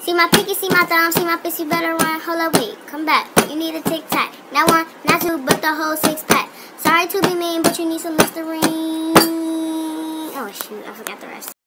See my pinky, see my thumb, see my fist, you better run. Hold up, wait, come back. You need a tic-tac. Not one, not two, but the whole six-pack. Sorry to be mean, but you need some Listerine. Oh shoot, I forgot the rest.